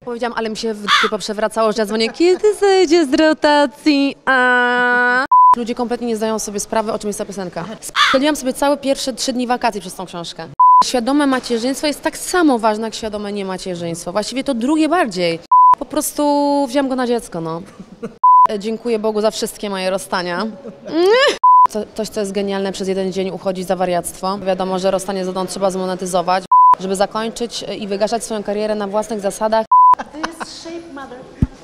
Powiedziałam, ale mi się w dupie poprzewracało, że ja dzwonię, kiedy zejdzie z rotacji, Ludzie kompletnie nie zdają sobie sprawy, o czym jest ta piosenka. Spędziłam sobie całe pierwsze 3 dni wakacji przez tą książkę. Świadome macierzyństwo jest tak samo ważne jak świadome niemacierzyństwo. Właściwie to drugie bardziej. Po prostu wziąłem go na dziecko, no. Dziękuję Bogu za wszystkie moje rozstania. Coś, co jest genialne, przez jeden dzień uchodzić za wariactwo. Wiadomo, że rozstanie z Dodą trzeba zmonetyzować, żeby zakończyć i wygaszać swoją karierę na własnych zasadach. To jest shape mother.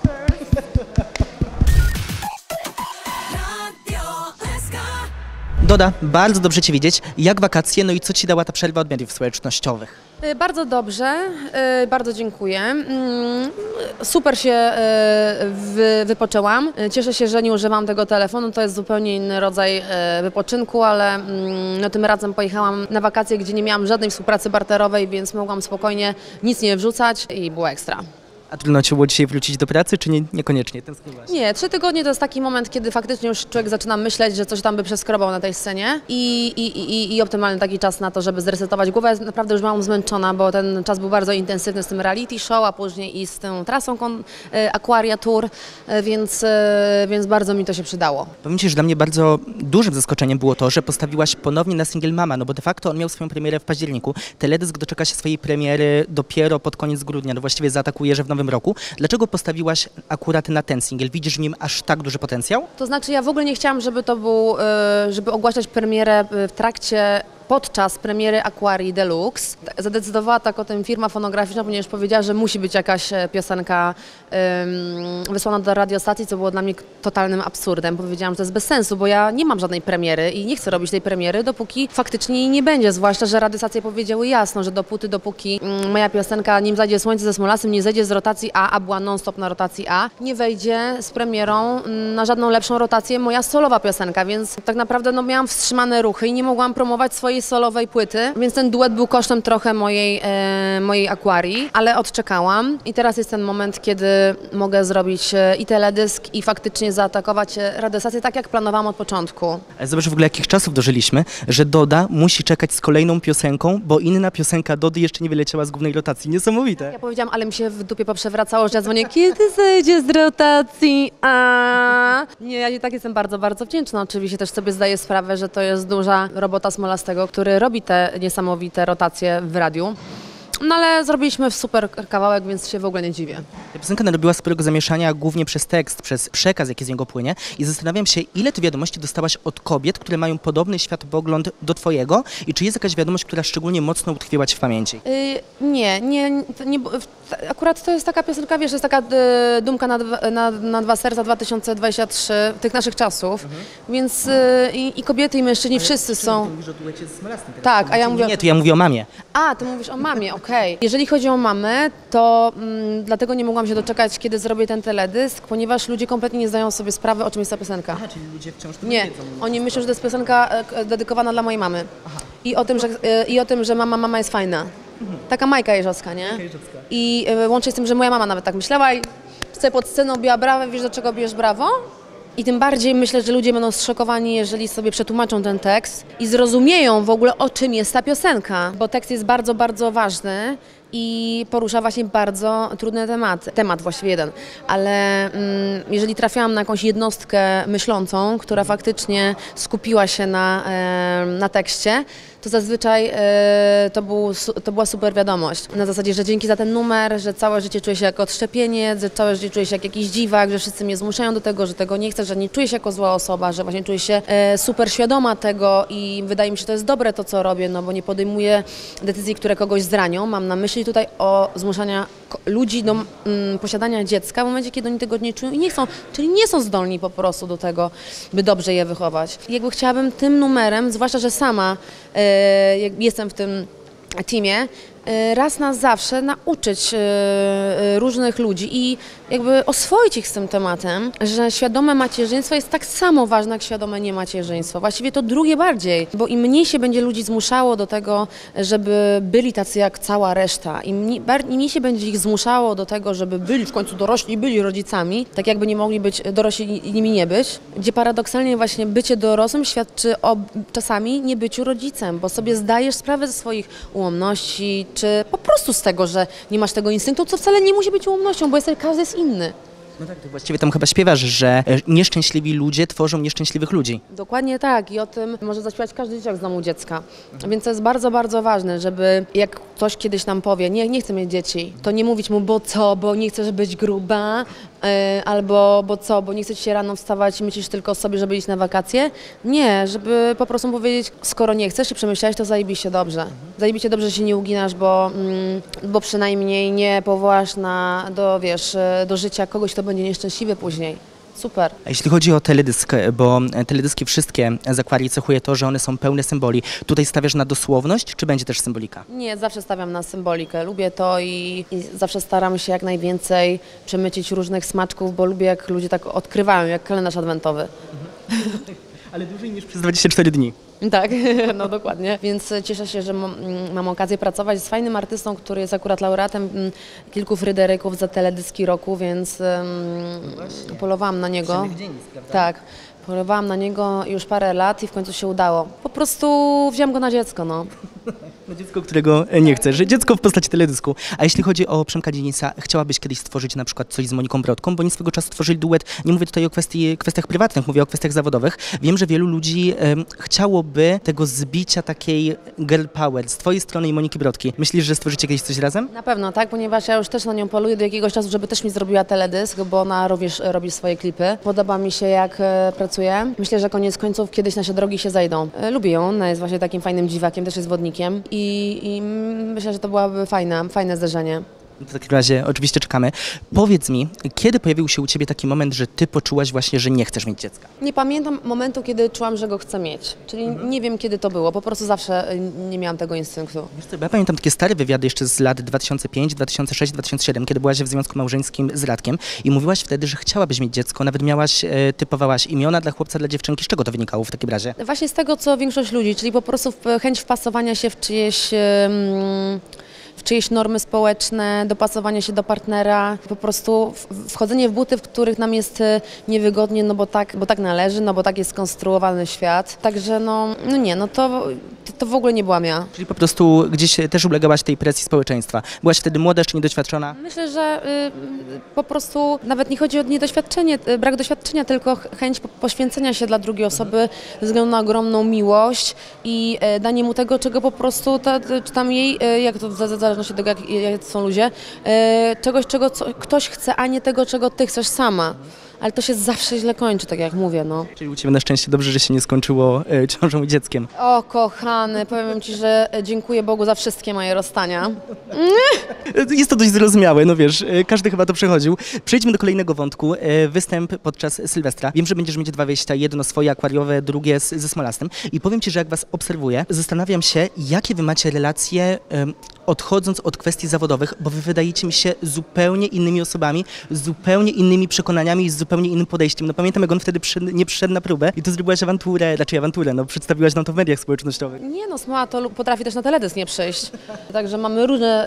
Doda, bardzo dobrze Cię widzieć. Jak wakacje, no i co Ci dała ta przerwa od mediów społecznościowych? Bardzo dobrze, bardzo dziękuję. Super się wypoczęłam. Cieszę się, że nie używam tego telefonu, to jest zupełnie inny rodzaj wypoczynku, ale no, tym razem pojechałam na wakacje, gdzie nie miałam żadnej współpracy barterowej, więc mogłam spokojnie nic nie wrzucać i było ekstra. A trudno Ci było dzisiaj wrócić do pracy, czy niekoniecznie? Tęskniłaś? Nie, 3 tygodnie to jest taki moment, kiedy faktycznie już człowiek zaczyna myśleć, że coś tam by przeskrobał na tej scenie i optymalny taki czas na to, żeby zresetować głowę. Naprawdę już byłam zmęczona, bo ten czas był bardzo intensywny z tym reality show, a później i z tą trasą Aquaria Tour, więc bardzo mi to się przydało. Powiem Ci, że dla mnie bardzo dużym zaskoczeniem było to, że postawiłaś ponownie na singiel Mama, no bo de facto on miał swoją premierę w październiku. Teledysk doczeka się swojej premiery dopiero pod koniec grudnia, no właściwie zaatakuje, że w nowym roku. Dlaczego postawiłaś akurat na ten singiel? Widzisz w nim aż tak duży potencjał? To znaczy ja w ogóle nie chciałam, żeby to był, żeby ogłaszać premierę podczas premiery Aquarii Deluxe. Zadecydowała tak o tym firma fonograficzna, ponieważ powiedziała, że musi być jakaś piosenka wysłana do radiostacji, co było dla mnie totalnym absurdem. Powiedziałam, że to jest bez sensu, bo ja nie mam żadnej premiery i nie chcę robić tej premiery, dopóki faktycznie jej nie będzie. Zwłaszcza, że radiostacje powiedziały jasno, że dopóki moja piosenka Nim zajdzie słońce ze Smolasem nie zejdzie z rotacji A była non-stop na rotacji A, nie wejdzie z premierą na żadną lepszą rotację moja solowa piosenka, więc tak naprawdę no, miałam wstrzymane ruchy i nie mogłam promować swojej solowej płyty, więc ten duet był kosztem trochę mojej Aquarii, ale odczekałam i teraz jest ten moment, kiedy mogę zrobić i teledysk i faktycznie zaatakować radiostację tak, jak planowałam od początku. Zobacz w ogóle, jakich czasów dożyliśmy, że Doda musi czekać z kolejną piosenką, bo inna piosenka Dody jeszcze nie wyleciała z głównej rotacji. Niesamowite. Ja powiedziałam, ale mi się w dupie poprzewracało, że ja dzwonię, kiedy zejdzie z rotacji, Nie, ja i tak jestem bardzo, bardzo wdzięczna. Oczywiście też sobie zdaję sprawę, że to jest duża robota Smolastego, który robi te niesamowite rotacje w radiu. No ale zrobiliśmy super kawałek, więc się w ogóle nie dziwię. Ta piosenka narobiła sporego zamieszania głównie przez tekst, przez przekaz, jaki z niego płynie i zastanawiam się, ile ty wiadomości dostałaś od kobiet, które mają podobny światopogląd do twojego i czy jest jakaś wiadomość, która szczególnie mocno utkwiła ci w pamięci? Nie, akurat to jest taka piosenka, wiesz, jest taka dumka na 2 serca 2023 tych naszych czasów, więc i kobiety i mężczyźni wszyscy są... Ty mówisz o duecie z Smolasem. Tak, a ja mówię... Nie, to ja mówię o mamie. Ty mówisz o mamie, okej. Jeżeli chodzi o mamę, to dlatego nie mogłam się doczekać, kiedy zrobię ten teledysk, ponieważ ludzie kompletnie nie zdają sobie sprawy, o czym jest ta piosenka. Aha, czyli ludzie wciąż to nie wiedzą. Oni myślą, że to jest piosenka dedykowana dla mojej mamy. I o tym, że mama jest fajna. Taka Majka Jeżowska, nie? I łącznie z tym, że moja mama nawet tak myślała i sobie pod sceną biła brawo, wiesz do czego bijesz brawo? I tym bardziej myślę, że ludzie będą zszokowani, jeżeli sobie przetłumaczą ten tekst i zrozumieją w ogóle, o czym jest ta piosenka. Bo tekst jest bardzo, bardzo ważny i porusza właśnie bardzo trudne tematy. Temat właściwie jeden. Ale jeżeli trafiłam na jakąś jednostkę myślącą, która faktycznie skupiła się na tekście, to zazwyczaj to była super wiadomość. Na zasadzie, że dzięki za ten numer, że całe życie czuję się jako odszczepieniec, że całe życie czuję się jak jakiś dziwak, że wszyscy mnie zmuszają do tego, że tego nie chcę, że nie czuję się jako zła osoba, że właśnie czuję się super świadoma tego i wydaje mi się, że to jest dobre to, co robię, no bo nie podejmuję decyzji, które kogoś zranią. Mam na myśli tutaj o zmuszania ludzi do posiadania dziecka w momencie, kiedy oni tego nie czują i nie chcą, czyli nie są zdolni po prostu do tego, by dobrze je wychować. Jakby chciałabym tym numerem, zwłaszcza, że sama jestem w tym teamie, raz na zawsze nauczyć różnych ludzi i jakby oswoić ich z tym tematem, że świadome macierzyństwo jest tak samo ważne jak świadome niemacierzyństwo. Właściwie to drugie bardziej, bo im mniej się będzie ludzi zmuszało do tego, żeby byli tacy jak cała reszta, im mniej się będzie ich zmuszało do tego, żeby byli w końcu dorośli, byli rodzicami, tak jakby nie mogli być dorośli i nimi nie być, gdzie paradoksalnie właśnie bycie dorosłym świadczy o czasami niebyciu rodzicem, bo sobie zdajesz sprawę ze swoich ułomności, czy po prostu z tego, że nie masz tego instynktu, co wcale nie musi być ułomnością, bo każdy jest inny. No tak, to właściwie tam chyba śpiewasz, że nieszczęśliwi ludzie tworzą nieszczęśliwych ludzi. Dokładnie tak i o tym może zaśpiewać każdy dzieciak z domu dziecka. Więc to jest bardzo, bardzo ważne, żeby jak ktoś kiedyś nam powie, nie chcę mieć dzieci, to nie mówić mu, bo co, bo nie chcesz być gruba, albo bo co, bo nie chcesz się rano wstawać i myślisz tylko o sobie, żeby iść na wakacje. Nie, żeby po prostu powiedzieć, skoro nie chcesz i przemyślałeś, to zajebiście dobrze. Zajebiście dobrze, że się nie uginasz, bo przynajmniej nie powołasz do życia kogoś, kto będzie nieszczęśliwy później. Super. A jeśli chodzi o teledysk, bo teledyski wszystkie z Aquarii cechuje to, że one są pełne symboli. Tutaj stawiasz na dosłowność, czy będzie też symbolika? Nie, zawsze stawiam na symbolikę. Lubię to i zawsze staram się jak najwięcej przemycić różnych smaczków, bo lubię jak ludzie tak odkrywają, jak kalendarz adwentowy. Ale dłużej niż przez 24 dni. Tak, no dokładnie. Więc cieszę się, że mam okazję pracować z fajnym artystą, który jest akurat laureatem kilku Fryderyków za teledyski roku, więc polowałam na niego. Tak, polowałam na niego już parę lat i w końcu się udało. Po prostu wziąłem go na dziecko, no. No dziecko, którego nie chcesz. Dziecko w postaci teledysku. A jeśli chodzi o Przemka Dzienisa, chciałabyś kiedyś stworzyć na przykład coś z Moniką Brodką, bo oni swego czasu stworzyli duet. Nie mówię tutaj o kwestiach prywatnych, mówię o kwestiach zawodowych. Wiem, że wielu ludzi chciałoby tego zbicia takiej girl power z twojej strony i Moniki Brodki. Myślisz, że stworzycie kiedyś coś razem? Na pewno, tak, ponieważ ja już też na nią poluję do jakiegoś czasu, żeby też mi zrobiła teledysk, bo ona również robi swoje klipy. Podoba mi się, jak pracuje. Myślę, że koniec końców kiedyś nasze drogi się zajdą. Lubię ją, ona jest właśnie takim fajnym dziwakiem, też jest wodnikiem i myślę, że to byłaby fajne zdarzenie. W takim razie oczywiście czekamy. Powiedz mi, kiedy pojawił się u ciebie taki moment, że ty poczułaś właśnie, że nie chcesz mieć dziecka? Nie pamiętam momentu, kiedy czułam, że go chcę mieć. Czyli nie wiem, kiedy to było. Po prostu zawsze nie miałam tego instynktu. Wiesz co, ja pamiętam takie stare wywiady jeszcze z lat 2005, 2006, 2007, kiedy byłaś w związku małżeńskim z Radkiem i mówiłaś wtedy, że chciałabyś mieć dziecko, nawet typowałaś imiona dla chłopca, dla dziewczynki. Z czego to wynikało w takim razie? Właśnie z tego, co większość ludzi, czyli po prostu chęć wpasowania się w czyjeś normy społeczne, dopasowanie się do partnera, po prostu wchodzenie w buty, w których nam jest niewygodnie, no bo tak należy, no bo tak jest skonstruowany świat. Także to w ogóle nie byłam ja. Czyli po prostu gdzieś też ulegałaś tej presji społeczeństwa. Byłaś wtedy młoda, jeszcze niedoświadczona? Myślę, że po prostu nawet nie chodzi o niedoświadczenie, brak doświadczenia, tylko chęć poświęcenia się dla drugiej osoby ze względu na ogromną miłość i danie mu tego, czego po prostu, czy tam jej, jak to w zależności od tego, jak są ludzie, czegoś, czego ktoś chce, a nie tego, czego ty chcesz sama. Ale to się zawsze źle kończy, tak jak mówię, no. Czyli u ciebie na szczęście dobrze, że się nie skończyło ciążą i dzieckiem. O, kochany, powiem ci, że dziękuję Bogu za wszystkie moje rozstania. Jest to dość zrozumiałe, no wiesz, każdy chyba to przechodził. Przejdźmy do kolejnego wątku. Występ podczas Sylwestra. Wiem, że będziesz mieć dwa wyjścia, jedno swoje akwariowe, drugie ze Smolastem. I powiem ci, że jak was obserwuję, zastanawiam się, jakie wy macie relacje odchodząc od kwestii zawodowych, bo wy wydajecie mi się zupełnie innymi osobami, z zupełnie innymi przekonaniami i z zupełnie innym podejściem. No pamiętam, jak on wtedy nie przyszedł na próbę i tu zrobiłaś awanturę, no przedstawiłaś nam to w mediach społecznościowych. Nie no, Smoła to potrafi też na teledysk nie przyjść. Także mamy różne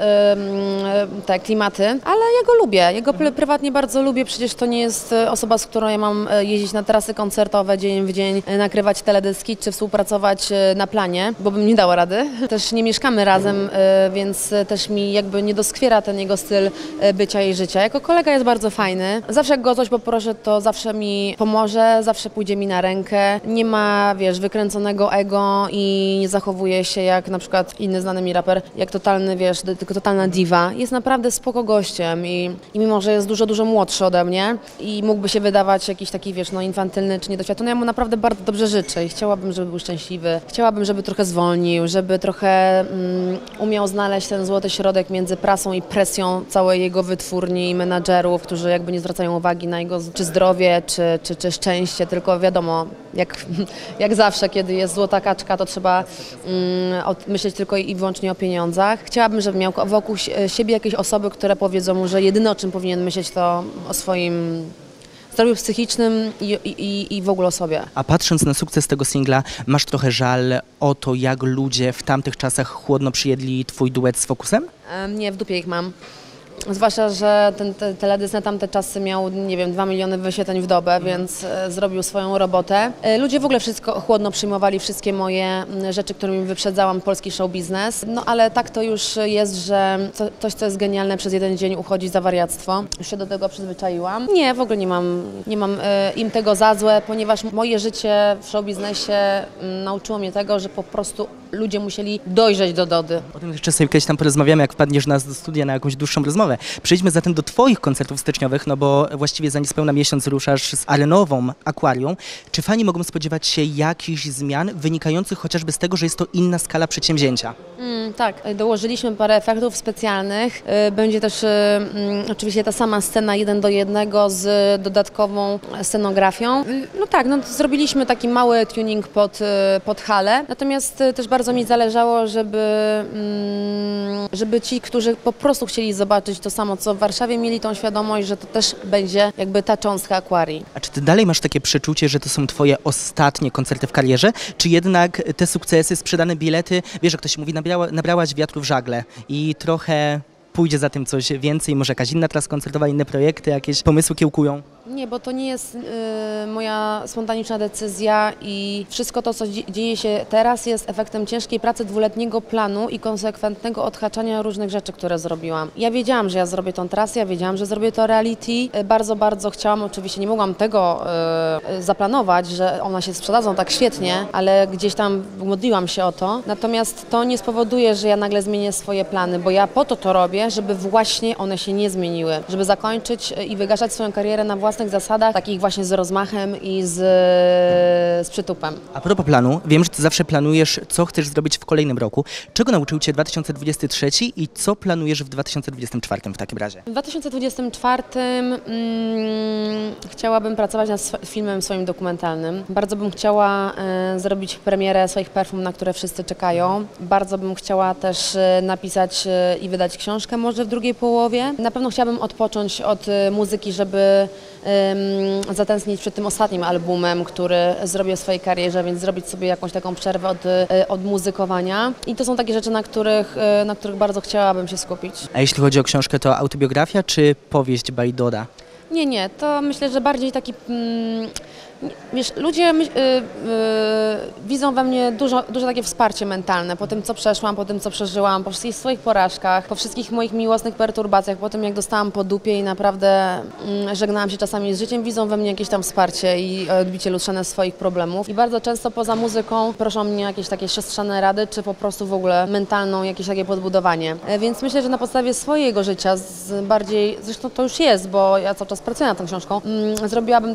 te klimaty, ale ja go lubię. Ja go prywatnie bardzo lubię, przecież to nie jest osoba, z którą ja mam jeździć na trasy koncertowe dzień w dzień, nakrywać teledyski czy współpracować na planie, bo bym nie dała rady. Też nie mieszkamy razem, więc też mi jakby nie doskwiera ten jego styl bycia i życia. Jako kolega jest bardzo fajny. Zawsze jak go o coś poproszę, to zawsze mi pomoże, zawsze pójdzie mi na rękę. Nie ma, wiesz, wykręconego ego i nie zachowuje się jak na przykład inny znany mi raper, jak totalny, wiesz, tylko totalna diwa. Jest naprawdę spoko gościem i mimo, że jest dużo młodszy ode mnie i mógłby się wydawać jakiś taki, wiesz, no infantylny czy niedoświadczony, ja mu naprawdę bardzo dobrze życzę i chciałabym, żeby był szczęśliwy. Chciałabym, żeby trochę zwolnił, żeby trochę umiał znaleźć ten złoty środek między prasą i presją całej jego wytwórni i menadżerów, którzy jakby nie zwracają uwagi na jego czy zdrowie, czy szczęście, tylko wiadomo, jak zawsze, kiedy jest złota kaczka, to trzeba myśleć tylko i wyłącznie o pieniądzach. Chciałabym, żeby miał wokół siebie jakieś osoby, które powiedzą mu, że jedyne o czym powinien myśleć, to o swoim zdrowiu psychicznym i w ogóle o sobie. A patrząc na sukces tego singla, masz trochę żal o to, jak ludzie w tamtych czasach chłodno przyjęli twój duet z Focusem? Nie, w dupie ich mam. Zwłaszcza, że ten teledysk na tamte czasy miał, nie wiem, 2 miliony wyświetleń w dobę, więc zrobił swoją robotę. Ludzie w ogóle wszystko chłodno przyjmowali, wszystkie moje rzeczy, którymi wyprzedzałam polski show biznes. No ale tak to już jest, że coś, co jest genialne, przez jeden dzień uchodzi za wariactwo. Już się do tego przyzwyczaiłam. Nie, w ogóle nie mam im tego za złe, ponieważ moje życie w show biznesie nauczyło mnie tego, że po prostu ludzie musieli dojrzeć do Dody. O tym jeszcze sobie kiedyś tam porozmawiamy, jak wpadniesz nas do studia na jakąś dłuższą rozmowę. Przejdźmy zatem do Twoich koncertów styczniowych, no bo właściwie za niespełna miesiąc ruszasz z arenową Akwarium. Czy fani mogą spodziewać się jakichś zmian wynikających chociażby z tego, że jest to inna skala przedsięwzięcia? Tak, dołożyliśmy parę efektów specjalnych. Będzie też oczywiście ta sama scena 1:1 z dodatkową scenografią. No tak, no zrobiliśmy taki mały tuning pod halę, natomiast też bardzo mi zależało, żeby ci, którzy po prostu chcieli zobaczyć to samo, co w Warszawie, mieli tą świadomość, że to też będzie jakby ta cząstka Aquarii. A czy ty dalej masz takie przeczucie, że to są twoje ostatnie koncerty w karierze, czy jednak te sukcesy, sprzedane bilety, wiesz, jak to się mówi, nabrałaś wiatru w żagle i trochę pójdzie za tym coś więcej, może jakaś inna trasa koncertowa, inne projekty, jakieś pomysły kiełkują? Nie, bo to nie jest moja spontaniczna decyzja i wszystko to, co dzieje się teraz, jest efektem ciężkiej pracy, dwuletniego planu i konsekwentnego odhaczania różnych rzeczy, które zrobiłam. Ja wiedziałam, że ja zrobię tą trasę, ja wiedziałam, że zrobię to reality. Bardzo, bardzo chciałam, oczywiście nie mogłam tego zaplanować, że one się sprzedadzą tak świetnie, ale gdzieś tam modliłam się o to. Natomiast to nie spowoduje, że ja nagle zmienię swoje plany, bo ja po to robię, żeby właśnie one się nie zmieniły, żeby zakończyć i wygaszać swoją karierę na własnych zasadach, takich właśnie z rozmachem i z przytupem. A propos planu, wiem, że ty zawsze planujesz, co chcesz zrobić w kolejnym roku. Czego nauczył cię 2023 i co planujesz w 2024 w takim razie? W 2024 chciałabym pracować nad filmem swoim dokumentalnym. Bardzo bym chciała zrobić premierę swoich perfum, na które wszyscy czekają. Bardzo bym chciała też napisać i wydać książkę może w drugiej połowie. Na pewno chciałabym odpocząć od muzyki, żeby zatęsknić przed tym ostatnim albumem, który zrobię w swojej karierze, więc zrobić sobie jakąś taką przerwę od muzykowania. I to są takie rzeczy, na których bardzo chciałabym się skupić. A jeśli chodzi o książkę, to autobiografia czy powieść by Doda? Nie, to myślę, że bardziej taki... Wiesz, ludzie widzą we mnie dużo takie wsparcie mentalne po tym, co przeszłam, po tym, co przeżyłam, po wszystkich swoich porażkach, po wszystkich moich miłosnych perturbacjach, po tym, jak dostałam po dupie i naprawdę żegnałam się czasami z życiem, widzą we mnie jakieś tam wsparcie i odbicie lustrzane swoich problemów. I bardzo często poza muzyką proszą mnie jakieś takie siostrzane rady, czy po prostu w ogóle mentalną jakieś takie podbudowanie. Więc myślę, że na podstawie swojego życia, zresztą to już jest, bo ja cały czas pracuję nad tą książką, zrobiłabym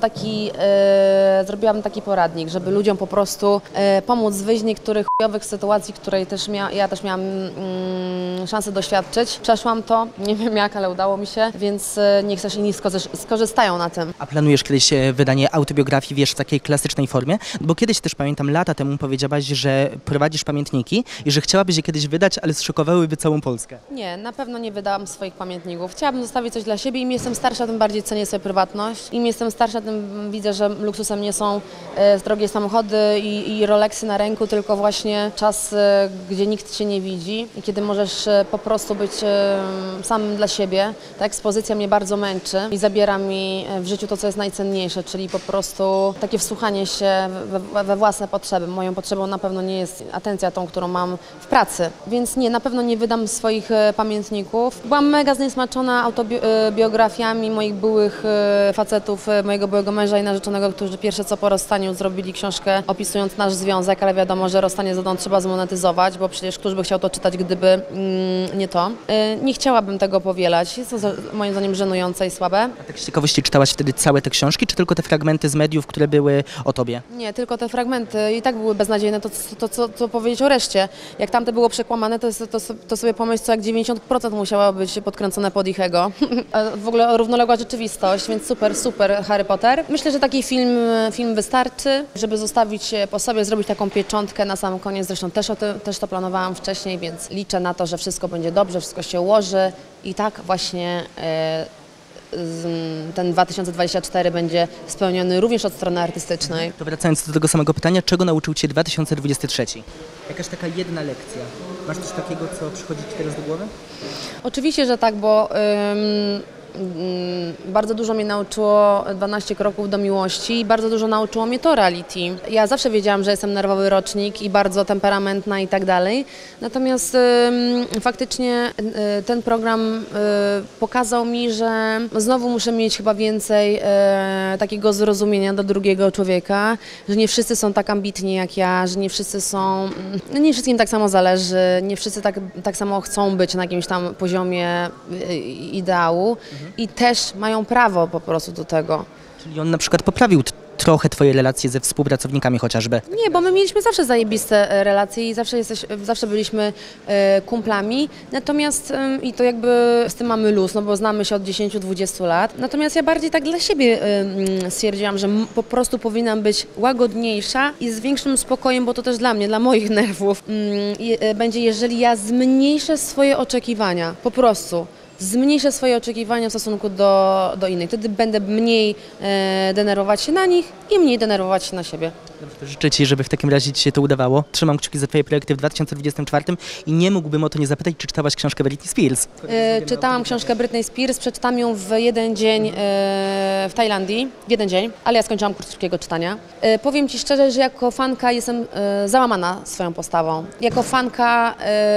taki poradnik, żeby ludziom po prostu pomóc wyjść z niektórych chujowych sytuacji, której ja też miałam szansę doświadczyć. Przeszłam to, nie wiem jak, ale udało mi się, więc niech też inni skorzystają na tym. A planujesz kiedyś wydanie autobiografii, wiesz, w takiej klasycznej formie? Bo kiedyś też pamiętam, lata temu powiedziałaś, że prowadzisz pamiętniki i że chciałabyś je kiedyś wydać, ale zszokowałyby całą Polskę. Nie, na pewno nie wydałam swoich pamiętników. Chciałabym zostawić coś dla siebie. Im jestem starsza, tym bardziej cenię sobie prywatność. Im jestem starsza, tym widzę, że luksusem nie są drogie samochody i Rolexy na ręku, tylko właśnie czas, gdzie nikt cię nie widzi i kiedy możesz po prostu być sam dla siebie. Ta ekspozycja mnie bardzo męczy i zabiera mi w życiu to, co jest najcenniejsze, czyli po prostu takie wsłuchanie się we własne potrzeby. Moją potrzebą na pewno nie jest atencja tą, którą mam w pracy, więc nie, na pewno nie wydam swoich pamiętników. Byłam mega zniesmaczona autobiografiami moich byłych facetów, mojego byłego męża i narzeczonego, którzy pierwsze co po rozstaniu zrobili książkę opisując nasz związek, ale wiadomo, że rozstanie z Dodą trzeba zmonetyzować, bo przecież któż by chciał to czytać, gdyby nie to. Nie chciałabym tego powielać, jest to moim zdaniem żenujące i słabe. A tak z ciekawości czytałaś wtedy całe te książki, czy tylko te fragmenty z mediów, które były o tobie? Nie, tylko te fragmenty i tak były beznadziejne, co powiedzieć o reszcie. Jak tamte było przekłamane, to sobie pomyśl, co jak 90% musiało być podkręcone pod ich ego. W ogóle równoległa rzeczywistość, więc super Harry Potter. Myślę, że taki film wystarczy, żeby zostawić po sobie, zrobić taką pieczątkę na sam koniec. Zresztą też to planowałam wcześniej, więc liczę na to, że wszystko będzie dobrze, wszystko się ułoży i tak właśnie ten 2024 będzie spełniony również od strony artystycznej. To wracając do tego samego pytania, czego nauczył cię 2023? Jakaś taka jedna lekcja? Masz coś takiego, co przychodzi ci teraz do głowy? Oczywiście, że tak, bo bardzo dużo mnie nauczyło 12 kroków do miłości i bardzo dużo nauczyło mnie to reality. Ja zawsze wiedziałam, że jestem nerwowy rocznik i bardzo temperamentna i tak dalej. Natomiast faktycznie ten program pokazał mi, że znowu muszę mieć chyba więcej takiego zrozumienia do drugiego człowieka, że nie wszyscy są tak ambitni jak ja, że nie wszyscy są, nie wszystkim tak samo zależy, nie wszyscy tak samo chcą być na jakimś tam poziomie ideału. I też mają prawo po prostu do tego. Czyli on na przykład poprawił trochę twoje relacje ze współpracownikami chociażby? Nie, bo my mieliśmy zawsze zajebiste relacje i zawsze byliśmy kumplami, natomiast i to jakby z tym mamy luz, no bo znamy się od 10-20 lat. Natomiast ja bardziej tak dla siebie stwierdziłam, że po prostu powinnam być łagodniejsza i z większym spokojem, bo to też dla mnie, dla moich nerwów będzie, jeżeli ja zmniejszę swoje oczekiwania, po prostu. Zmniejszę swoje oczekiwania w stosunku do innych. Wtedy będę mniej denerwować się na nich i mniej denerwować się na siebie. Dobrze, to życzę ci, żeby w takim razie ci się to udawało. Trzymam kciuki za twoje projekty w 2024 i nie mógłbym o to nie zapytać, czy czytałaś książkę Britney Spears? Czytałam książkę Britney Spears, przeczytam ją w jeden dzień w Tajlandii, w jeden dzień, ale ja skończyłam kurs szybkiego czytania. Powiem ci szczerze, że jako fanka jestem załamana swoją postawą. Jako fanka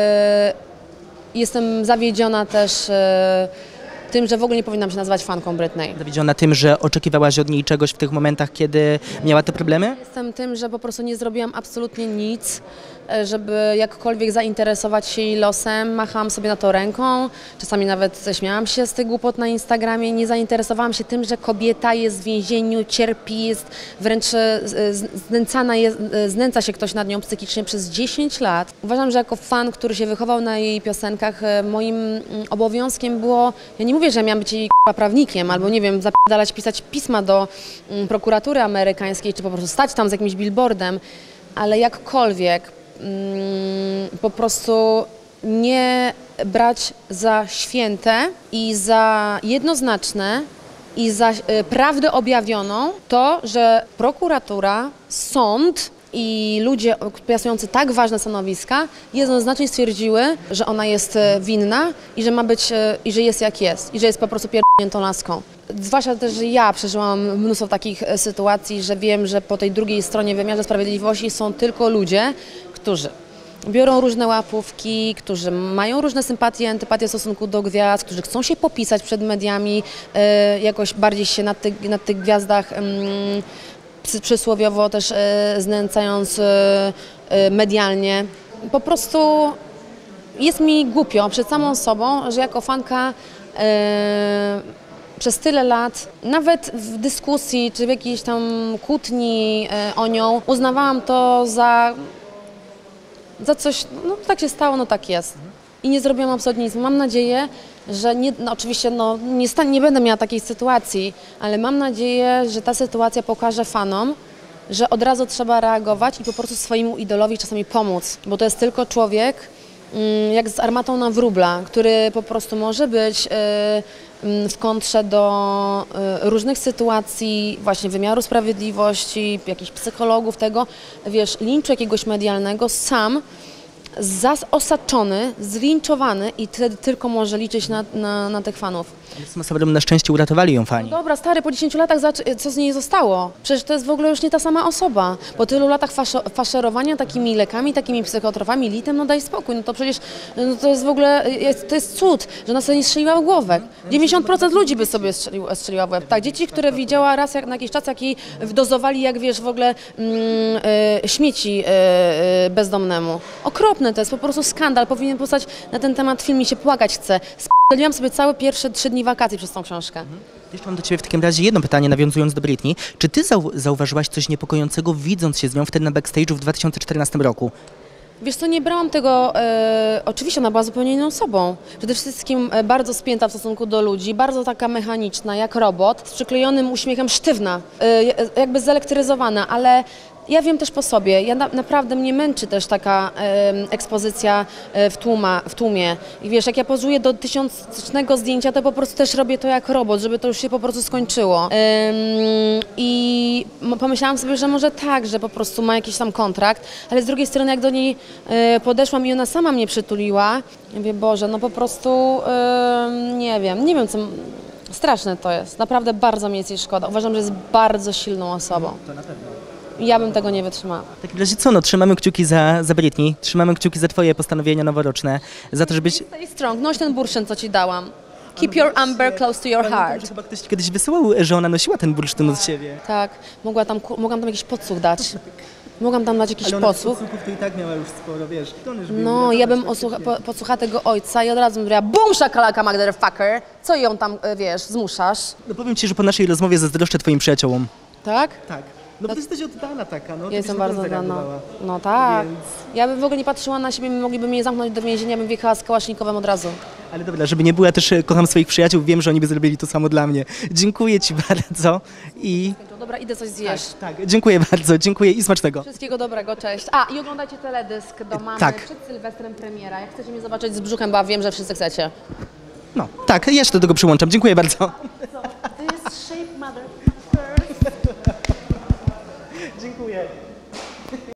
jestem zawiedziona też tym, że w ogóle nie powinnam się nazywać fanką Britney. Zawiedziona tym, że oczekiwałaś od niej czegoś w tych momentach, kiedy miała te problemy? Jestem tym, że po prostu nie zrobiłam absolutnie nic, żeby jakkolwiek zainteresować się jej losem. Machałam sobie na to ręką, czasami nawet śmiałam się z tych głupot na Instagramie. Nie zainteresowałam się tym, że kobieta jest w więzieniu, cierpi, jest wręcz znęcana, znęca się ktoś nad nią psychicznie przez 10 lat. Uważam, że jako fan, który się wychował na jej piosenkach, moim obowiązkiem było, ja nie mówię, że miałam być jej prawnikiem, albo nie wiem, zapierdalać, pisać pisma do prokuratury amerykańskiej, czy po prostu stać tam z jakimś billboardem, ale jakkolwiek po prostu nie brać za święte i za jednoznaczne i za prawdę objawioną to, że prokuratura, sąd i ludzie piastujący tak ważne stanowiska jednoznacznie stwierdziły, że ona jest winna i że ma być, i że jest jak jest, i że jest po prostu pierdolniętą laską. Zwłaszcza też, że ja przeżyłam mnóstwo takich sytuacji, że wiem, że po tej drugiej stronie wymiarze sprawiedliwości są tylko ludzie, którzy biorą różne łapówki, którzy mają różne sympatie, antypatie w stosunku do gwiazd, którzy chcą się popisać przed mediami, jakoś bardziej się na tych gwiazdach przysłowiowo też znęcając medialnie. Po prostu jest mi głupio przed samą sobą, że jako fanka przez tyle lat, nawet w dyskusji czy w jakiejś tam kłótni o nią, uznawałam to za coś, no tak się stało, no tak jest. I nie zrobiłam absolutnie nic. Mam nadzieję, że oczywiście nie będę miała takiej sytuacji, ale mam nadzieję, że ta sytuacja pokaże fanom, że od razu trzeba reagować i po prostu swojemu idolowi czasami pomóc, bo to jest tylko człowiek, jak z armatą na wróbla, który po prostu może być w kontrze do różnych sytuacji, właśnie wymiaru sprawiedliwości, jakichś psychologów, tego, wiesz, linczu jakiegoś medialnego, sam osaczony, zlinczowany i wtedy tylko może liczyć na tych fanów. Na szczęście uratowali ją fani. No dobra, stary, po 10 latach co z niej zostało? Przecież to jest w ogóle już nie ta sama osoba. Po tylu latach faszerowania takimi lekami, takimi psychotropami, litem, no daj spokój, no to przecież to jest w ogóle, to jest cud, że ona sobie nie strzeliła w głowę. 90% ludzi by sobie strzeliła w łeb. Tak, dzieci, które widziała raz na jakiś czas, jak jej dozowali, jak wiesz, w ogóle śmieci bezdomnemu. Okropne to jest, po prostu skandal. Powinien powstać na ten temat film i się płakać chce. Spędziłam sobie całe pierwsze 3 dni wakacji przez tą książkę. Jeszcze mam do ciebie w takim razie jedno pytanie, nawiązując do Britney. Czy ty zauważyłaś coś niepokojącego, widząc się z nią wtedy na backstage'u w 2014 roku? Wiesz co, nie brałam tego, oczywiście ona była zupełnie inną osobą. Przede wszystkim bardzo spięta w stosunku do ludzi, bardzo taka mechaniczna, jak robot, z przyklejonym uśmiechem, sztywna, jakby zelektryzowana, ale Ja wiem też po sobie, naprawdę mnie męczy też taka ekspozycja w tłumie. I wiesz, jak ja pozuję do 1000 zdjęcia, to po prostu też robię to jak robot, żeby to już się po prostu skończyło. I pomyślałam sobie, że może tak, że po prostu ma jakiś tam kontrakt, ale z drugiej strony jak do niej podeszłam i ona sama mnie przytuliła, ja mówię, Boże, no po prostu nie wiem co... Straszne to jest, naprawdę bardzo mi jest jej szkoda. Uważam, że jest bardzo silną osobą. To na pewno. Ja bym tego nie wytrzymała. W takim razie co, no trzymamy kciuki za Britney, trzymamy kciuki za twoje postanowienia noworoczne, za to, żebyś... Stay strong, noś ten bursztyn, co ci dałam. Keep your amber close to your heart. Chyba ktoś kiedyś wysyłał, że ona nosiła ten bursztyn od siebie. Tak, mogłam tam jakiś podsłuch dać. Mogłam tam dać jakiś podsłuch. to i tak miała już sporo, wiesz. No, ja bym podsłuchała tego ojca i od razu bym mówiła, BUM, szakalaka, motherfucker! Co ją tam, wiesz, zmuszasz? No powiem ci, że po naszej rozmowie zazdroszczę twoim przyjaciołom. Tak? Tak. No bo ty jesteś oddana taka, no. Ja jestem bardzo oddana. No tak. Więc... Ja bym w ogóle nie patrzyła na siebie, mogliby mnie zamknąć do więzienia, bym wjechała z kałasznikowem od razu. Ale dobra, żeby nie była, też kocham swoich przyjaciół, wiem, że oni by zrobili to samo dla mnie. Dziękuję ci bardzo i... Dobra, idę coś zjeść. Tak, dziękuję bardzo, dziękuję i smacznego. Wszystkiego dobrego, cześć. I oglądajcie teledysk do mamy Tak. przed Sylwestrem premiera. Jak chcecie mnie zobaczyć z brzuchem, bo ja wiem, że wszyscy chcecie. No, tak, ja się do tego przyłączam. Dziękuję bardzo. To jest shape mother. Dziękuję.